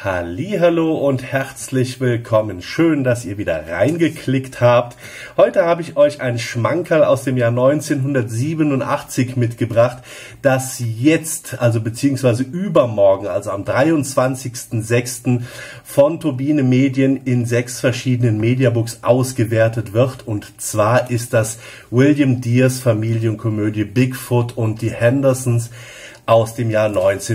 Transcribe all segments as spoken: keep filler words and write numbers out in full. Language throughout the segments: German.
Hallihallo und herzlich willkommen. Schön, dass ihr wieder reingeklickt habt. Heute habe ich euch ein Schmankerl aus dem Jahr neunzehnhundertsiebenundachtzig mitgebracht, das jetzt, also beziehungsweise übermorgen, also am dreiundzwanzigsten sechsten von Turbine Medien in sechs verschiedenen Mediabooks ausgewertet wird. Und zwar ist das William Dears Familienkomödie Bigfoot und die Hendersons aus dem Jahr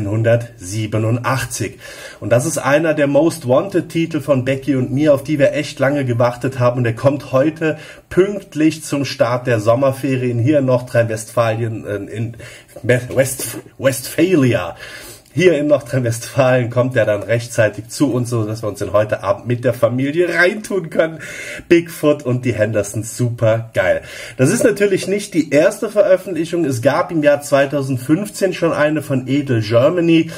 neunzehnhundertsiebenundachtzig. Und das ist einer der Most Wanted Titel von Becky und mir, auf die wir echt lange gewartet haben. Und der kommt heute pünktlich zum Start der Sommerferien hier in Nordrhein-Westfalen, in West, Westphalia. Hier in Nordrhein-Westfalen kommt er dann rechtzeitig zu uns, so dass wir uns den heute Abend mit der Familie reintun können. Bigfoot und die Hendersons, super geil. Das ist natürlich nicht die erste Veröffentlichung. Es gab im Jahr zweitausendfünfzehn schon eine von Edel Germany.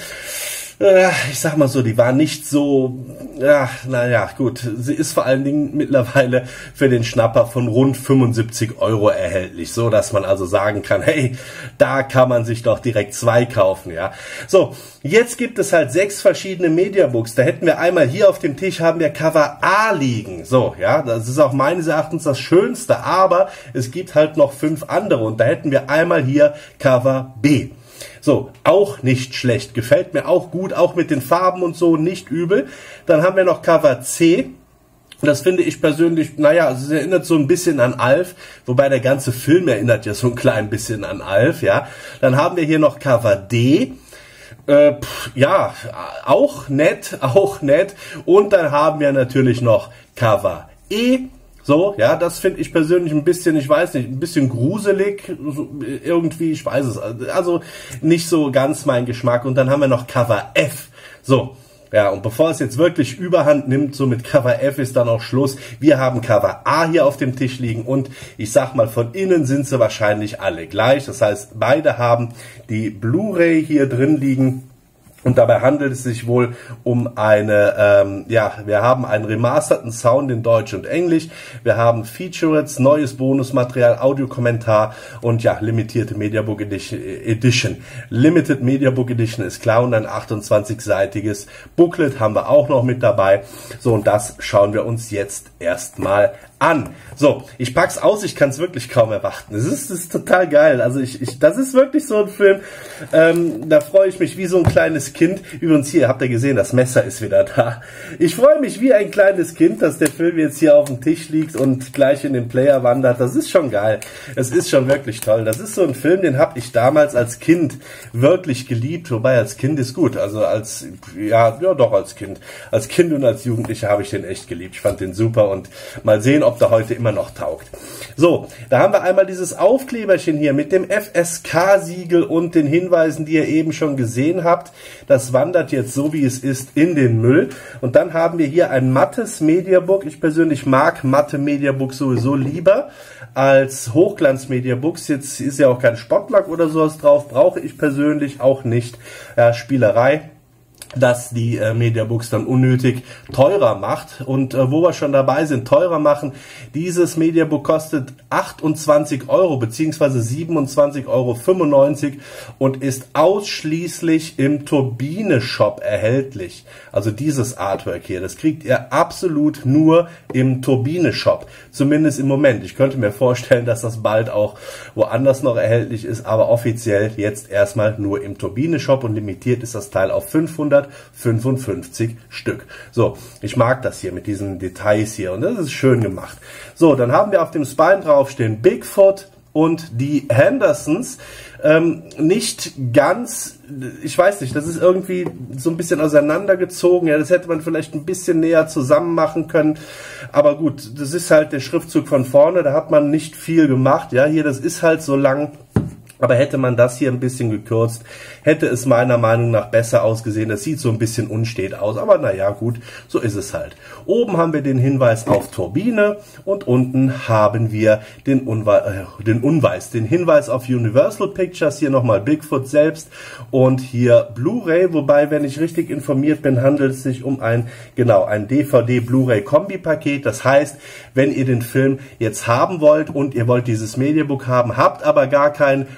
Ich sag mal so, die war nicht so, ja, naja, gut. Sie ist vor allen Dingen mittlerweile für den Schnapper von rund fünfundsiebzig Euro erhältlich, so dass man also sagen kann, hey, da kann man sich doch direkt zwei kaufen, ja. So, jetzt gibt es halt sechs verschiedene Mediabooks. Da hätten wir einmal hier auf dem Tisch haben wir Cover A liegen, so, ja. Das ist auch meines Erachtens das Schönste, aber es gibt halt noch fünf andere und da hätten wir einmal hier Cover B. So, auch nicht schlecht, gefällt mir auch gut, auch mit den Farben und so, nicht übel. Dann haben wir noch Cover C. Das finde ich persönlich, naja, es erinnert so ein bisschen an Alf, wobei der ganze Film erinnert ja so ein klein bisschen an Alf, ja. Dann haben wir hier noch Cover D. Äh, pff, ja, auch nett, auch nett. Und dann haben wir natürlich noch Cover E. So, ja, das finde ich persönlich ein bisschen, ich weiß nicht, ein bisschen gruselig, irgendwie, ich weiß es, also nicht so ganz mein Geschmack. Und dann haben wir noch Cover F. So, ja, und bevor es jetzt wirklich Überhand nimmt, so mit Cover F ist dann auch Schluss. Wir haben Cover A hier auf dem Tisch liegen und ich sag mal, von innen sind sie wahrscheinlich alle gleich. Das heißt, beide haben die Blu-ray hier drin liegen. Und dabei handelt es sich wohl um eine, ähm, ja, wir haben einen remasterten Sound in Deutsch und Englisch, wir haben Featurettes, neues Bonusmaterial, Audiokommentar und ja, limitierte Mediabook Edition. Limited Mediabook Edition ist klar und ein achtundzwanzigseitiges Booklet haben wir auch noch mit dabei. So, und das schauen wir uns jetzt erstmal an. So, ich pack's aus, ich kann es wirklich kaum erwarten. Es ist, ist total geil. Also ich, ich, das ist wirklich so ein Film, ähm, da freue ich mich wie so ein kleines Kind. Übrigens hier, habt ihr gesehen, das Messer ist wieder da. Ich freue mich wie ein kleines Kind, dass der Film jetzt hier auf dem Tisch liegt und gleich in den Player wandert. Das ist schon geil. Es ist schon wirklich toll. Das ist so ein Film, den habe ich damals als Kind wirklich geliebt. Wobei als Kind ist gut. Also als, ja, ja doch als Kind. Als Kind und als Jugendlicher habe ich den echt geliebt. Ich fand den super und mal sehen, ob der heute immer noch taugt. So, da haben wir einmal dieses Aufkleberchen hier mit dem F S K-Siegel und den Hinweisen, die ihr eben schon gesehen habt. Das wandert jetzt so, wie es ist, in den Müll. Und dann haben wir hier ein mattes Mediabook. Ich persönlich mag matte Mediabooks sowieso lieber als Hochglanz-Mediabooks. Jetzt ist ja auch kein Spottlack oder sowas drauf. Brauche ich persönlich auch nicht. Ja, Spielerei, dass die äh, Mediabooks dann unnötig teurer macht. Und äh, wo wir schon dabei sind, teurer machen, dieses Mediabook kostet achtundzwanzig Euro beziehungsweise siebenundzwanzig Euro fünfundneunzig und ist ausschließlich im Turbine-Shop erhältlich. Also dieses Artwork hier, das kriegt ihr absolut nur im Turbine-Shop. Zumindest im Moment. Ich könnte mir vorstellen, dass das bald auch woanders noch erhältlich ist, aber offiziell jetzt erstmal nur im Turbine-Shop und limitiert ist das Teil auf fünfhundertfünfundfünfzig Stück. So, ich mag das hier mit diesen Details hier und das ist schön gemacht. So, dann haben wir auf dem Spine draufstehen Bigfoot und die Hendersons. Ähm, nicht ganz, ich weiß nicht, das ist irgendwie so ein bisschen auseinandergezogen. Ja, das hätte man vielleicht ein bisschen näher zusammen machen können. Aber gut, das ist halt der Schriftzug von vorne, da hat man nicht viel gemacht. Ja, hier, das ist halt so lang. Aber hätte man das hier ein bisschen gekürzt, hätte es meiner Meinung nach besser ausgesehen. Das sieht so ein bisschen unstet aus, aber naja, gut, so ist es halt. Oben haben wir den Hinweis auf Turbine und unten haben wir den, Unwe äh, den Unweis, den Hinweis auf Universal Pictures, hier nochmal Bigfoot selbst und hier Blu-ray, wobei, wenn ich richtig informiert bin, handelt es sich um ein, genau, ein D V D-Blu-ray-Kombi-Paket. Das heißt, wenn ihr den Film jetzt haben wollt und ihr wollt dieses Mediabook haben, habt aber gar kein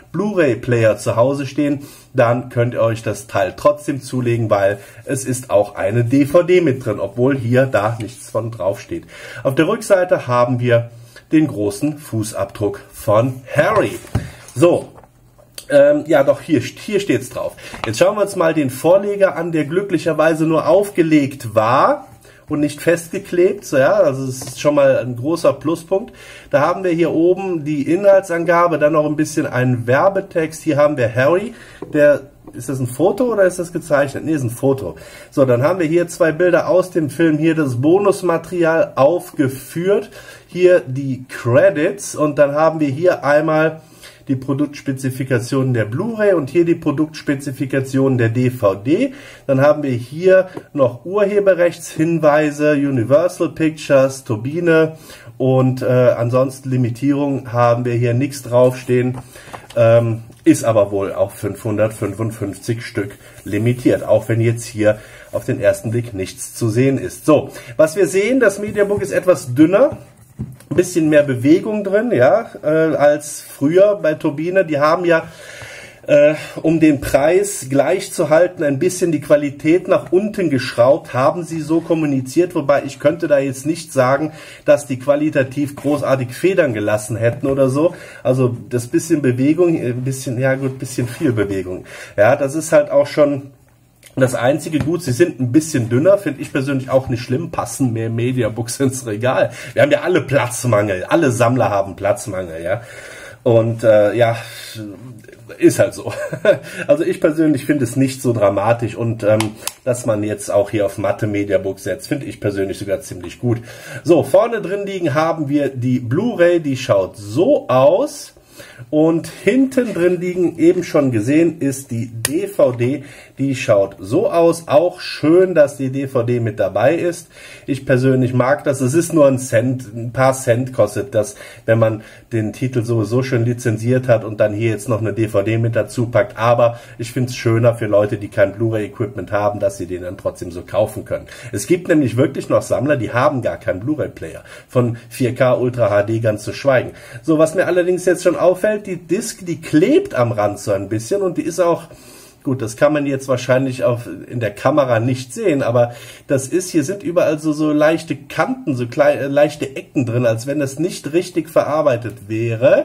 Blu-ray-Player zu Hause stehen, dann könnt ihr euch das Teil trotzdem zulegen, weil es ist auch eine D V D mit drin, obwohl hier da nichts von drauf steht. Auf der Rückseite haben wir den großen Fußabdruck von Harry. So, ähm, ja doch, hier, hier steht es drauf. Jetzt schauen wir uns mal den Vorleger an, der glücklicherweise nur aufgelegt war und nicht festgeklebt. So, ja, also das ist schon mal ein großer Pluspunkt. Da haben wir hier oben die Inhaltsangabe, dann noch ein bisschen einen Werbetext. Hier haben wir Harry, der, ist das ein Foto oder ist das gezeichnet? Nee, ist ein Foto. So, dann haben wir hier zwei Bilder aus dem Film, hier das Bonusmaterial aufgeführt, hier die Credits und dann haben wir hier einmal die Produktspezifikationen der Blu-ray und hier die Produktspezifikationen der D V D. Dann haben wir hier noch Urheberrechtshinweise, Universal Pictures, Turbine und äh, ansonsten Limitierung haben wir hier nichts draufstehen. Ähm, ist aber wohl auf fünfhundertfünfundfünfzig Stück limitiert, auch wenn jetzt hier auf den ersten Blick nichts zu sehen ist. So, was wir sehen, das Mediabook ist etwas dünner. Ein bisschen mehr Bewegung drin, ja, äh, als früher bei Turbine. Die haben ja, äh, um den Preis gleich zu halten, ein bisschen die Qualität nach unten geschraubt, haben sie so kommuniziert, wobei ich könnte da jetzt nicht sagen, dass die qualitativ großartig Federn gelassen hätten oder so. Also das bisschen Bewegung, ein bisschen, ja gut, bisschen viel Bewegung. Ja, das ist halt auch schon das einzige Gut, sie sind ein bisschen dünner, finde ich persönlich auch nicht schlimm, passen mehr Mediabooks ins Regal. Wir haben ja alle Platzmangel, alle Sammler haben Platzmangel, ja. Und äh, ja, ist halt so. Also ich persönlich finde es nicht so dramatisch und ähm, dass man jetzt auch hier auf matte Mediabooks setzt, finde ich persönlich sogar ziemlich gut. So, vorne drin liegen haben wir die Blu-ray, die schaut so aus. Und hinten drin liegen, eben schon gesehen, ist die D V D, die schaut so aus. Auch schön, dass die D V D mit dabei ist. Ich persönlich mag das. Es ist nur ein Cent, ein paar Cent kostet das, wenn man den Titel sowieso schon lizenziert hat und dann hier jetzt noch eine D V D mit dazu packt. Aber ich finde es schöner für Leute, die kein Blu-ray-Equipment haben, dass sie den dann trotzdem so kaufen können. Es gibt nämlich wirklich noch Sammler, die haben gar keinen Blu-ray-Player. Von vier K Ultra H D ganz zu schweigen. So, was mir allerdings jetzt schon auffällt, die Disc, die klebt am Rand so ein bisschen und die ist auch, gut, das kann man jetzt wahrscheinlich auf, in der Kamera nicht sehen, aber das ist, hier sind überall so, so leichte Kanten, so kleine, leichte Ecken drin, als wenn das nicht richtig verarbeitet wäre.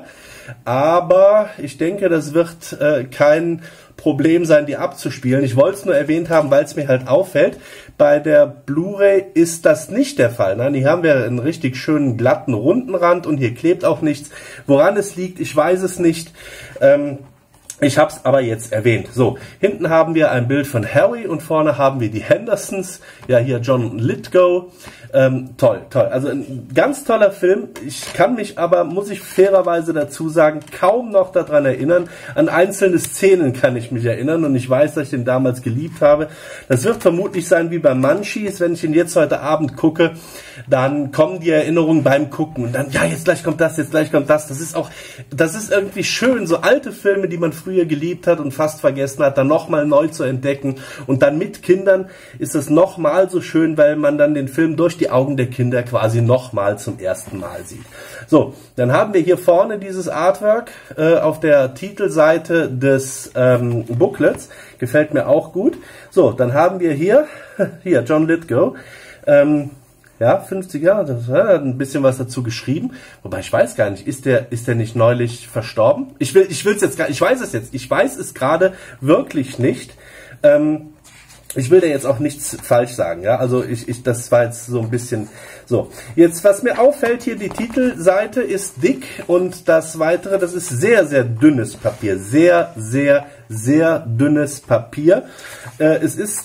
Aber ich denke, das wird äh, kein Problem sein, die abzuspielen. Ich wollte es nur erwähnt haben, weil es mir halt auffällt. Bei der Blu-ray ist das nicht der Fall. Nein, hier haben wir einen richtig schönen glatten, runden Rand und hier klebt auch nichts. Woran es liegt, ich weiß es nicht. Ähm, Ich habe es aber jetzt erwähnt. So, hinten haben wir ein Bild von Harry und vorne haben wir die Hendersons. Ja, hier John Lithgow. Ähm, toll, toll. Also ein ganz toller Film. Ich kann mich aber, muss ich fairerweise dazu sagen, kaum noch daran erinnern. An einzelne Szenen kann ich mich erinnern und ich weiß, dass ich den damals geliebt habe. Das wird vermutlich sein wie bei Munchies. Wenn ich ihn jetzt heute Abend gucke, dann kommen die Erinnerungen beim Gucken und dann, ja, jetzt gleich kommt das, jetzt gleich kommt das. Das ist auch, das ist irgendwie schön, so alte Filme, die man früher geliebt hat und fast vergessen hat, dann nochmal neu zu entdecken. Und dann mit Kindern ist es nochmal so schön, weil man dann den Film durch die Augen der Kinder quasi nochmal zum ersten Mal sieht. So, dann haben wir hier vorne dieses Artwork äh, auf der Titelseite des ähm, Booklets. Gefällt mir auch gut. So, dann haben wir hier, hier John Lithgow, ähm, ja, fünfzig Jahre, das hat ein bisschen was dazu geschrieben. Wobei ich weiß gar nicht, ist der, ist der nicht neulich verstorben? Ich will, ich will es jetzt gar, ich weiß es jetzt, ich weiß es gerade wirklich nicht. Ähm, ich will da jetzt auch nichts falsch sagen, ja. Also ich, ich, das war jetzt so ein bisschen so. Jetzt, was mir auffällt hier, die Titelseite ist dick und das weitere, das ist sehr, sehr dünnes Papier, sehr, sehr, sehr dünnes Papier. Äh, es ist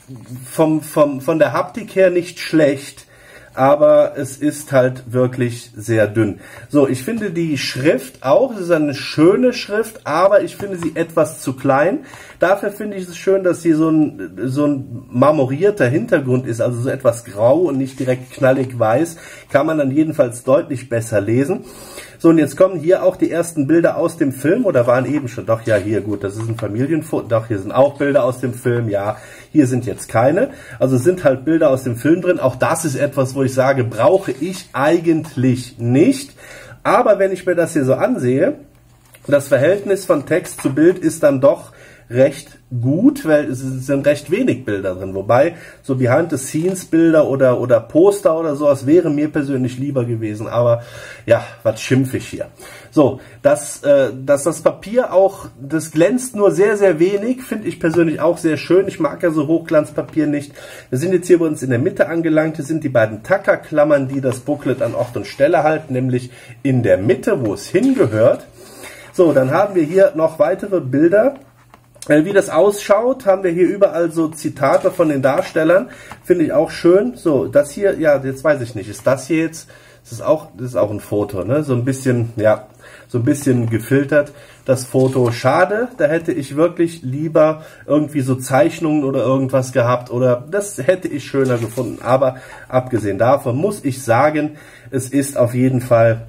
vom, vom, von der Haptik her nicht schlecht. Aber es ist halt wirklich sehr dünn. So, ich finde die Schrift auch, es ist eine schöne Schrift, aber ich finde sie etwas zu klein. Dafür finde ich es schön, dass hier so ein, so ein marmorierter Hintergrund ist, also so etwas grau und nicht direkt knallig weiß. Kann man dann jedenfalls deutlich besser lesen. So, und jetzt kommen hier auch die ersten Bilder aus dem Film, oder waren eben schon, doch, ja, hier, gut, das ist ein Familienfoto, doch, hier sind auch Bilder aus dem Film, ja, hier sind jetzt keine, also es sind halt Bilder aus dem Film drin, auch das ist etwas, wo ich sage, brauche ich eigentlich nicht, aber wenn ich mir das hier so ansehe, Das Verhältnis von Text zu Bild ist dann doch recht gut, weil es sind recht wenig Bilder drin, wobei so Behind-the-Scenes-Bilder oder, oder Poster oder sowas wäre mir persönlich lieber gewesen, aber ja, was schimpf ich hier. So, dass, äh, dass das Papier auch, das glänzt nur sehr, sehr wenig, finde ich persönlich auch sehr schön. Ich mag ja so Hochglanzpapier nicht. Wir sind jetzt hier bei uns in der Mitte angelangt. Hier sind die beiden Tacker-Klammern, die das Booklet an Ort und Stelle halten, nämlich in der Mitte, wo es hingehört. So, dann haben wir hier noch weitere Bilder. Wie das ausschaut, haben wir hier überall so Zitate von den Darstellern. Finde ich auch schön. So, das hier, ja, jetzt weiß ich nicht, ist das hier jetzt, das ist auch, das ist auch ein Foto, ne? So ein bisschen, ja, so ein bisschen gefiltert, das Foto. Schade, da hätte ich wirklich lieber irgendwie so Zeichnungen oder irgendwas gehabt, oder das hätte ich schöner gefunden. Aber abgesehen davon muss ich sagen, es ist auf jeden Fall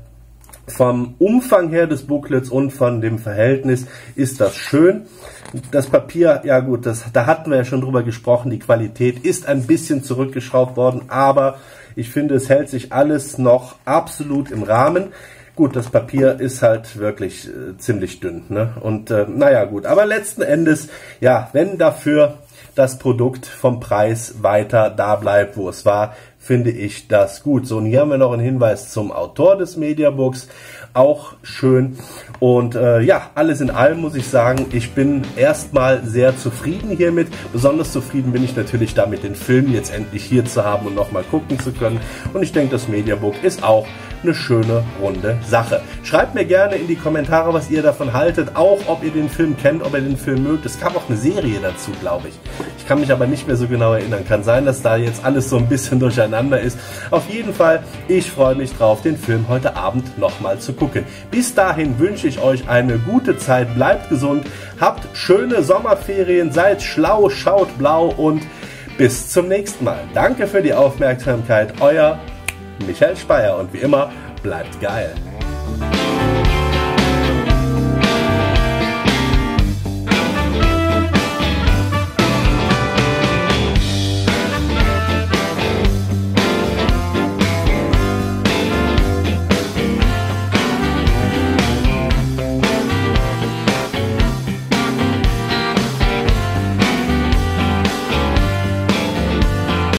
vom Umfang her des Booklets und von dem Verhältnis ist das schön. Das Papier, ja gut, das, da hatten wir ja schon drüber gesprochen, die Qualität ist ein bisschen zurückgeschraubt worden, aber ich finde, es hält sich alles noch absolut im Rahmen. Gut, das Papier ist halt wirklich äh, ziemlich dünn, ne? Und äh, naja gut, aber letzten Endes, ja, wenn dafür das Produkt vom Preis weiter da bleibt, wo es war, finde ich das gut. So, und hier haben wir noch einen Hinweis zum Autor des Mediabooks, auch schön. Und äh, ja, alles in allem muss ich sagen, ich bin erstmal sehr zufrieden hiermit. Besonders zufrieden bin ich natürlich damit, den Film jetzt endlich hier zu haben und nochmal gucken zu können. Und ich denke, das Mediabook ist auch eine schöne, runde Sache. Schreibt mir gerne in die Kommentare, was ihr davon haltet, auch ob ihr den Film kennt, ob ihr den Film mögt. Es gab auch eine Serie dazu, glaube ich. Ich kann mich aber nicht mehr so genau erinnern. Kann sein, dass da jetzt alles so ein bisschen durcheinander ist. Auf jeden Fall, ich freue mich drauf, den Film heute Abend nochmal zu gucken. Bis dahin wünsche ich euch eine gute Zeit, bleibt gesund, habt schöne Sommerferien, seid schlau, schaut blau und bis zum nächsten Mal. Danke für die Aufmerksamkeit, euer Michael Speyer und wie immer, bleibt geil.